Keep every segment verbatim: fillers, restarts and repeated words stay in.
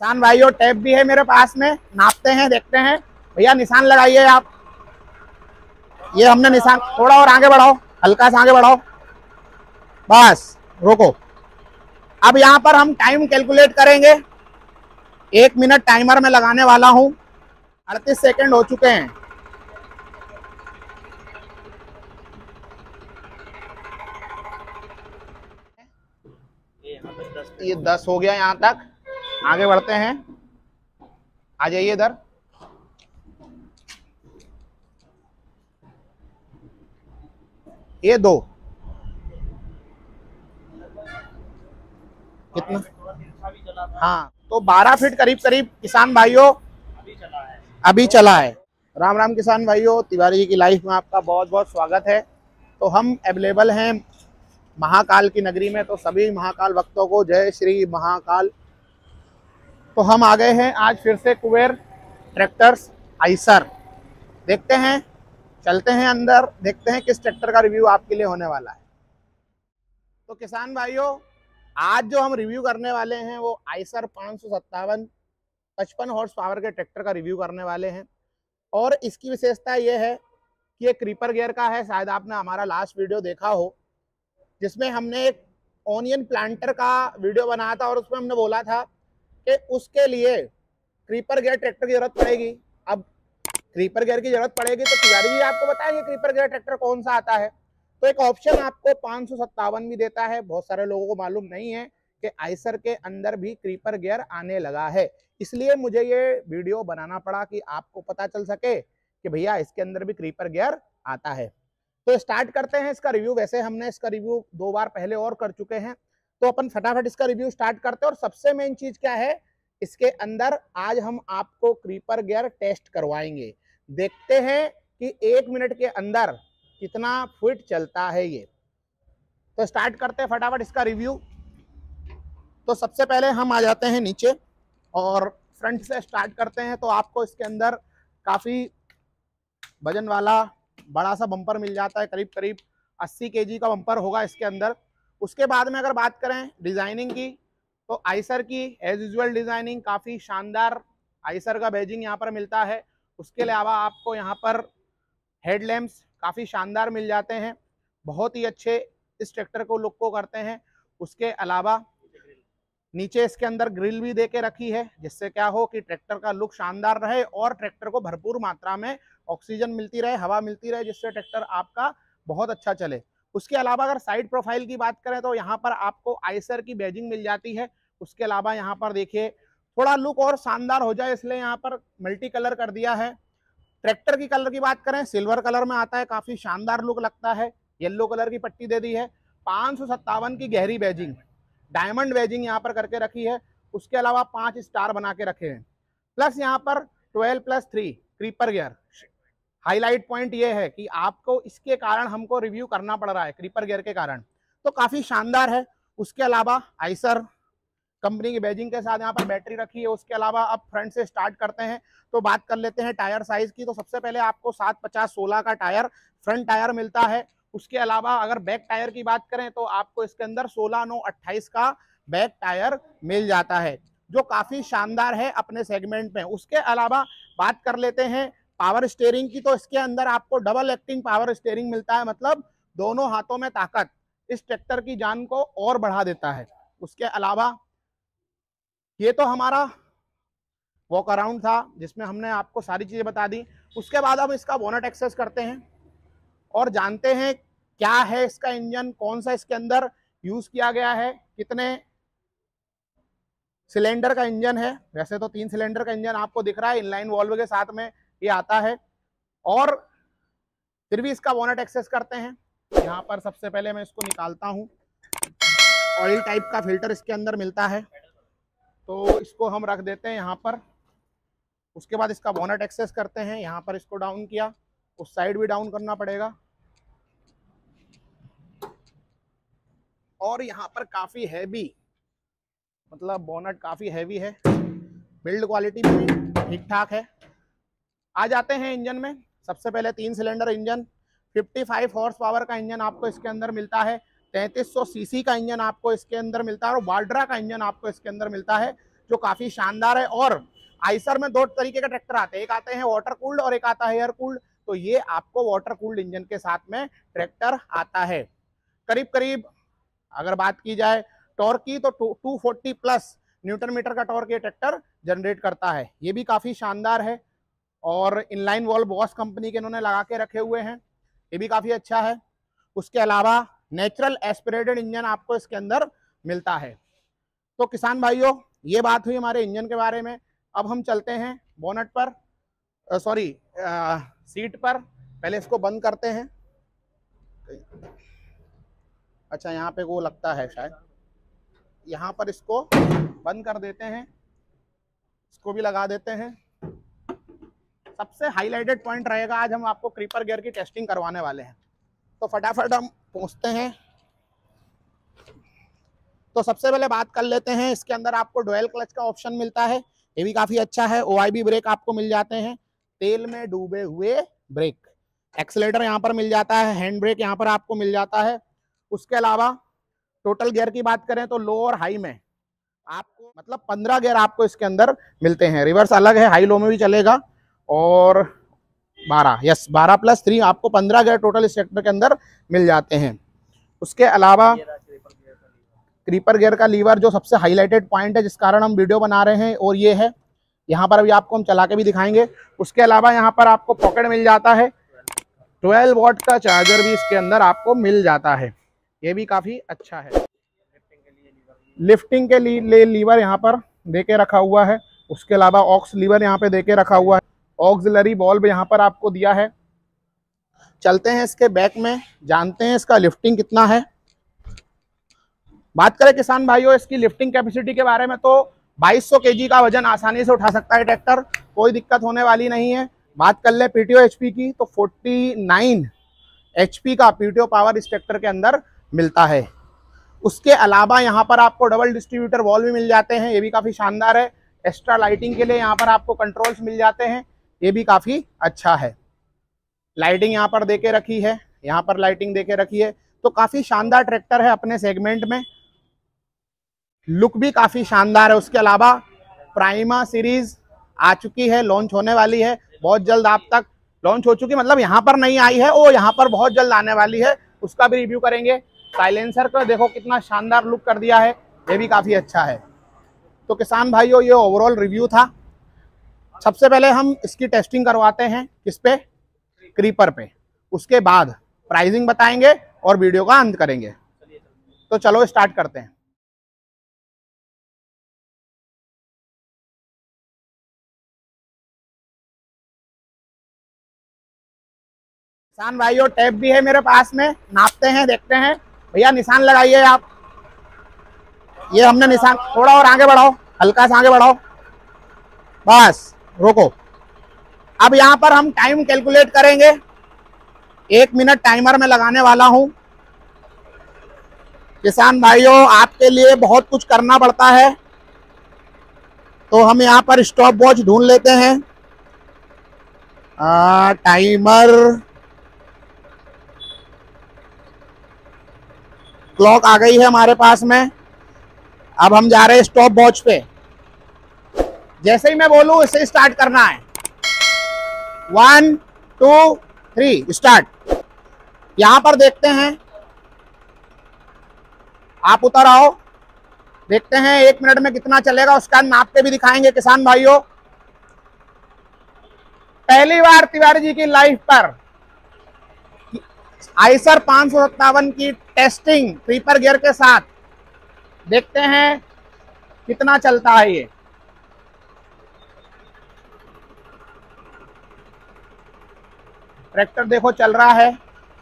किसान भाइयों टेप भी है मेरे पास में, नापते हैं, देखते हैं। भैया निशान लगाइए आप। ये हमने निशान, थोड़ा और आगे बढ़ाओ, हल्का सा आगे बढ़ाओ, बस रोको। अब यहाँ पर हम टाइम कैलकुलेट करेंगे। एक मिनट टाइमर में लगाने वाला हूँ। अड़तीस सेकेंड हो चुके हैं। ये दस हो गया, यहाँ तक आगे बढ़ते हैं। आ जाइए इधर। ये दो कितना, हाँ तो बारह फीट करीब करीब किसान भाइयों अभी चला है अभी चला है। राम राम किसान भाइयों, तिवारी जी की लाइफ में आपका बहुत बहुत स्वागत है। तो हम अवेलेबल हैं महाकाल की नगरी में, तो सभी महाकाल भक्तों को जय श्री महाकाल। तो हम आ गए हैं आज फिर से कुबेर ट्रैक्टर्स आइसर। देखते हैं, चलते हैं अंदर, देखते हैं किस ट्रैक्टर का रिव्यू आपके लिए होने वाला है। तो किसान भाइयों आज जो हम रिव्यू करने वाले हैं वो आइसर पाँच सौ सत्तावन पचपन हॉर्स पावर के ट्रैक्टर का रिव्यू करने वाले हैं। और इसकी विशेषता ये है कि ये क्रीपर गियर का है। शायद आपने हमारा लास्ट वीडियो देखा हो जिसमें हमने एक ओनियन प्लांटर का वीडियो बनाया था और उसमें हमने बोला था कि उसके लिए क्रीपर गियर ट्रैक्टर की जरूरत पड़ेगी। अब क्रीपर गियर की जरूरत पड़ेगी तो तिवारी जी आपको बताएंगे क्रीपर गियर ट्रैक्टर कौन सा आता है। तो एक ऑप्शन आपको पाँच सौ सत्तावन भी देता है। बहुत सारे लोगों को मालूम नहीं है कि आइसर के अंदर भी क्रीपर गियर आने लगा है, इसलिए मुझे ये वीडियो बनाना पड़ा कि आपको पता चल सके कि भैया इसके अंदर भी क्रीपर गियर आता है। तो स्टार्ट करते हैं इसका रिव्यू। वैसे हमने इसका रिव्यू दो बार पहले और कर चुके हैं, तो अपन फटाफट इसका रिव्यू स्टार्ट करते हैं। और सबसे मेन चीज क्या है, इसके अंदर आज हम आपको क्रीपर गियर टेस्ट करवाएंगे। देखते हैं कि एक मिनट के अंदर कितना फीट चलता है ये। तो स्टार्ट करते हैं फटाफट इसका रिव्यू। तो सबसे पहले हम आ जाते हैं नीचे और फ्रंट से स्टार्ट करते हैं। तो आपको इसके अंदर काफी वजन वाला बड़ा सा बम्पर मिल जाता है, करीब करीब अस्सी केजी का बम्पर होगा इसके अंदर। उसके बाद में अगर बात करें डिजाइनिंग की, तो आइसर की एज यूजुअल डिजाइनिंग काफी शानदार आइसर का बैजिंग यहाँ पर मिलता है। उसके अलावा आपको यहाँ पर हेड लैम्प्स काफी शानदार मिल जाते हैं, बहुत ही अच्छे इस ट्रैक्टर को लुक को करते हैं। उसके अलावा नीचे इसके अंदर ग्रिल भी दे के रखी है, जिससे क्या हो कि ट्रैक्टर का लुक शानदार रहे और ट्रैक्टर को भरपूर मात्रा में ऑक्सीजन मिलती रहे, हवा मिलती रहे, जिससे ट्रैक्टर आपका बहुत अच्छा चले। उसके अलावा अगर साइड प्रोफाइल की बात करें तो यहाँ पर आपको आइसर की बैजिंग मिल जाती है। उसके अलावा यहाँ पर देखिए थोड़ा लुक और शानदार हो जाए इसलिए यहाँ पर मल्टी कलर कर दिया है। ट्रैक्टर की कलर की बात करें सिल्वर कलर में आता है, काफी शानदार लुक लगता है। येलो कलर की पट्टी दे दी है। पाँच सौ सत्तावन की गहरी बैजिंग, डायमंड बैजिंग यहाँ पर करके रखी है। उसके अलावा पांच स्टार बना के रखे हैं। प्लस यहाँ पर twelve plus three creeper gear. Highlight point ये है कि आपको इसके कारण हमको रिव्यू करना पड़ रहा है, क्रीपर गियर के कारण, तो काफी शानदार है। उसके अलावा आइसर कंपनी की बैजिंग के साथ यहाँ पर बैटरी रखी है। उसके अलावा अब फ्रंट से स्टार्ट करते हैं तो बात कर लेते हैं टायर साइज की। तो सबसे पहले आपको सात पचास सोलह का टायर फ्रंट टायर मिलता है। उसके अलावा अगर बैक टायर की बात करें तो आपको इसके अंदर सोलह नौ अट्ठाईस का बैक टायर मिल जाता है, जो काफी शानदार है अपने सेगमेंट में। उसके अलावा बात कर लेते हैं पावर स्टीयरिंग की। तो इसके अंदर आपको डबल एक्टिंग पावर स्टीयरिंग मिलता है, मतलब दोनों हाथों में ताकत इस ट्रैक्टर की जान को और बढ़ा देता है। उसके अलावा ये तो हमारा वॉक अराउंड था जिसमें हमने आपको सारी चीजें बता दी। उसके बाद हम इसका बोनट एक्सेस करते हैं और जानते हैं क्या है इसका इंजन, कौन सा इसके अंदर यूज किया गया है, कितने सिलेंडर का इंजन है। वैसे तो तीन सिलेंडर का इंजन आपको दिख रहा है, इनलाइन वॉल्व के साथ में ये आता है। और फिर भी इसका बोनट एक्सेस करते हैं। यहाँ पर सबसे पहले मैं इसको निकालता हूँ। ऑयल टाइप का फिल्टर इसके अंदर मिलता है, तो इसको हम रख देते हैं यहाँ पर। उसके बाद इसका बोनट एक्सेस करते हैं। यहाँ पर इसको डाउन किया, उस साइड भी डाउन करना पड़ेगा। और यहाँ पर काफी हैवी, मतलब बोनट काफी हैवी है, बिल्ड क्वालिटी भी ठीक ठाक है। आ जाते हैं इंजन में। सबसे पहले तीन सिलेंडर इंजन, पचपन हॉर्स पावर का इंजन आपको इसके अंदर मिलता है। तैंतीस सौ सीसी का इंजन आपको इसके अंदर मिलता है और वाल्ड्रा का इंजन आपको इसके अंदर मिलता है, जो काफी शानदार है। और आइसर में दो तरीके के ट्रैक्टर आते हैं, एक आते हैं वाटर कूल्ड और एक आता है एयर कूल्ड। तो ये आपको वाटर कूल्ड इंजन के साथ में ट्रैक्टर आता है। करीब करीब अगर बात की जाए टॉर्क की तो two forty plus newton meter का टॉर्क ये ट्रैक्टर जनरेट करता है। ये भी काफी शानदार है और इनलाइन वॉल्व बॉस कंपनी के इन्होंने लगा के रखे हुए हैं, ये भी काफी अच्छा है। उसके अलावा नेचुरल एस्पिरेटेड इंजन आपको इसके अंदर मिलता है। तो किसान भाइयों, ये बात हुई हमारे इंजन के बारे में। अब हम चलते हैं बोनट पर, सॉरी सीट पर। पहले इसको बंद करते हैं। अच्छा, यहाँ पे वो लगता है शायद, यहाँ पर इसको बंद कर देते हैं, इसको भी लगा देते हैं। सबसे हाईलाइटेड पॉइंट रहेगा, आज हम आपको क्रीपर गियर की टेस्टिंग करवाने वाले हैं। तो फटाफट हम पहुंचते हैं। तो सबसे पहले बात कर लेते हैं, इसके अंदर आपको डुअल क्लच का ऑप्शन मिलता है, ये भी काफी अच्छा है। ओआईबी ब्रेक आपको मिल जाते हैं, तेल में डूबे हुए ब्रेक। एक्सीलरेटर यहाँ पर मिल जाता है, हैंड ब्रेक यहाँ पर आपको मिल जाता है। उसके अलावा टोटल गियर की बात करें तो लो और हाई में आपको मतलब पंद्रह गियर आपको इसके अंदर मिलते हैं। रिवर्स अलग है, हाई लो में भी चलेगा। और बारह, यस बारह प्लस थ्री आपको पंद्रह गियर टोटल इस ट्रैक्टर के अंदर मिल जाते हैं। उसके अलावा क्रीपर गियर का लीवर जो सबसे हाईलाइटेड पॉइंट है, जिस कारण हम वीडियो बना रहे हैं, और ये है। यहाँ पर अभी आपको हम चला के भी दिखाएंगे। उसके अलावा यहाँ पर आपको पॉकेट मिल जाता है, ट्वेल्व वॉट का चार्जर भी इसके अंदर आपको मिल जाता है, ये भी काफी अच्छा है। लिफ्टिंग के लिए लीवर यहाँ पर देके रखा हुआ है। उसके अलावा ऑक्स लीवर यहाँ पे देके रखा हुआ है। ऑक्सिलरी बल्ब यहाँ पर आपको दिया है। चलते हैं इसके बैक में, जानते हैं इसका लिफ्टिंग कितना है। बात करें किसान भाइयों इसकी लिफ्टिंग कैपेसिटी के बारे में, तो बाईस सौ केजी का वजन आसानी से उठा सकता है ट्रैक्टर, कोई दिक्कत होने वाली नहीं है। बात कर ले पीटीओ एचपी की, तो उनचास एचपी का पीटीओ पावर इस ट्रैक्टर के अंदर मिलता है। उसके अलावा यहाँ पर आपको डबल डिस्ट्रीब्यूटर वॉल्व भी मिल जाते हैं, ये भी काफी शानदार है। एक्स्ट्रा लाइटिंग के लिए यहाँ पर आपको कंट्रोल्स मिल जाते हैं, ये भी काफी अच्छा है। लाइटिंग यहाँ पर देके रखी है, यहाँ पर लाइटिंग देके रखी है। तो काफी शानदार ट्रैक्टर है अपने सेगमेंट में, लुक भी काफी शानदार है। उसके अलावा प्राइमा सीरीज आ चुकी है, लॉन्च होने वाली है बहुत जल्द, आप तक लॉन्च हो चुकी, मतलब यहाँ पर नहीं आई है, वो यहाँ पर बहुत जल्द आने वाली है, उसका भी रिव्यू करेंगे। साइलेंसर का देखो कितना शानदार लुक कर दिया है, ये भी काफी अच्छा है। तो किसान भाइयों, ये ओवरऑल रिव्यू था। सबसे पहले हम इसकी टेस्टिंग करवाते हैं, किस पे? क्रीपर पे। उसके बाद प्राइसिंग बताएंगे और वीडियो का अंत करेंगे। तो चलो स्टार्ट करते हैं। किसान भाइयों, टेप भी है मेरे पास में, नापते हैं, देखते हैं। भैया निशान लगाइए आप। ये हमने निशान, थोड़ा और आगे बढ़ाओ, हल्का सा आगे बढ़ाओ, बस रोको। अब यहाँ पर हम टाइम कैलकुलेट करेंगे, एक मिनट टाइमर में लगाने वाला हूं। किसान भाइयों, आपके लिए बहुत कुछ करना पड़ता है, तो हम यहाँ पर स्टॉप वॉच ढूंढ लेते हैं। आ, टाइमर, क्लॉक आ गई है हमारे पास में। अब हम जा रहे हैं स्टॉप वॉच पे। जैसे ही मैं बोलूं इसे स्टार्ट करना है। One two three start. यहां पर देखते हैं, आप उतर आओ, देखते हैं एक मिनट में कितना चलेगा, उसका नाप के भी दिखाएंगे। किसान भाइयों, पहली बार तिवारी जी की लाइफ पर आइसर पांच सौ सत्तावन की टेस्टिंग क्रीपर गियर के साथ, देखते हैं कितना चलता है ये। ट्रैक्टर देखो चल रहा है,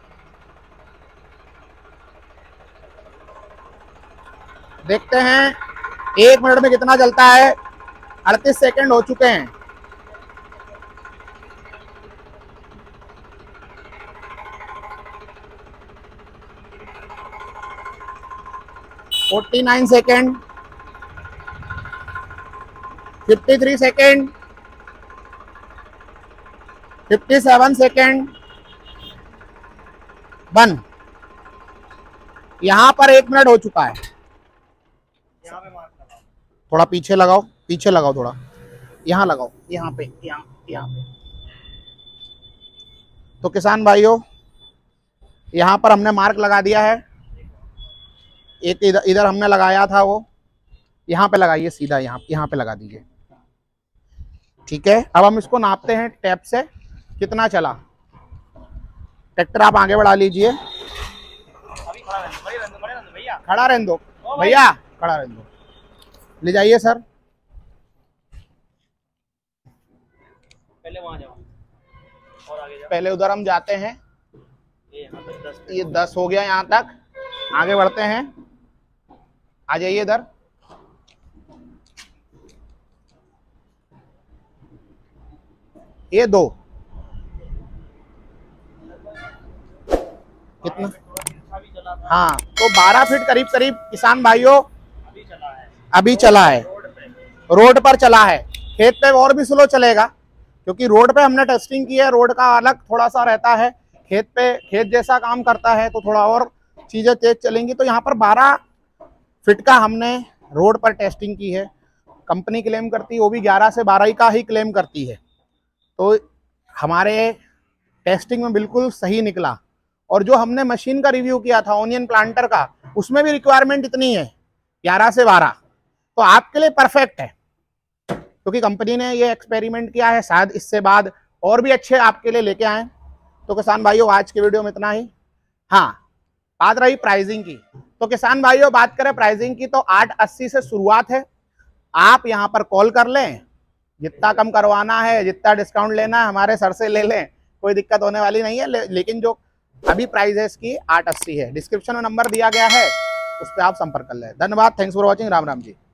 देखते हैं एक मिनट में कितना चलता है। अड़तीस सेकंड हो चुके हैं। उनचास सेकेंड, तिरेपन सेकेंड, सत्तावन सेकेंड, बंद। यहां पर एक मिनट हो चुका है। थोड़ा पीछे लगाओ, पीछे लगाओ थोड़ा, यहाँ लगाओ, यहाँ पे, यहाँ यहाँ पे। तो किसान भाइयों यहाँ पर हमने मार्क लगा दिया है। एक इधर इधर हमने लगाया था, वो यहाँ पे लगाइए, सीधा यहाँ यहाँ पे लगा दीजिए। ठीक है, अब हम इसको नापते हैं टैप से कितना चला। ट्रैक्टर आप आगे बढ़ा लीजिए, खड़ा रहने दो भैया, खड़ा रहने दो, ले जाइए सर। पहले वहां जाओ और आगे जाओ। पहले उधर हम जाते हैं, ये यहाँ पे दस, ये दस हो गया यहाँ तक। आगे बढ़ते हैं, आ जाइए इधर। ये दो कितना, हाँ तो बारह फीट करीब करीब किसान भाइयों अभी चला है, अभी चला है, रोड पे। रोड पर चला है। खेत पे और भी स्लो चलेगा, क्योंकि रोड पे हमने टेस्टिंग की है। रोड का अलग थोड़ा सा रहता है, खेत पे खेत जैसा काम करता है तो थोड़ा और चीजें तेज चलेंगी। तो यहाँ पर बारह फीट का हमने रोड पर टेस्टिंग की है। कंपनी क्लेम करती है वो भी ग्यारह से बारह का ही क्लेम करती है। तो हमारे टेस्टिंग में बिल्कुल सही निकला। और जो हमने मशीन का रिव्यू किया था ओनियन प्लांटर का, उसमें भी रिक्वायरमेंट इतनी है, ग्यारह से बारह। तो आपके लिए परफेक्ट है, क्योंकि कंपनी ने ये एक्सपेरिमेंट किया है। शायद इससे बाद और भी अच्छे आपके लिए लेके आए। तो किसान भाइयों आज के वीडियो में इतना ही। हाँ, बात रही प्राइसिंग की, तो किसान भाइयों बात करें प्राइसिंग की तो आठ अस्सी से शुरुआत है। आप यहाँ पर कॉल कर लें, जितना कम करवाना है, जितना डिस्काउंट लेना है हमारे सर से ले लें, कोई दिक्कत होने वाली नहीं है। ले, लेकिन जो अभी प्राइस है इसकी आठ अस्सी है। डिस्क्रिप्शन में नंबर दिया गया है, उस पर आप संपर्क कर लें। धन्यवाद, thanks for watching, Ram Ram ji.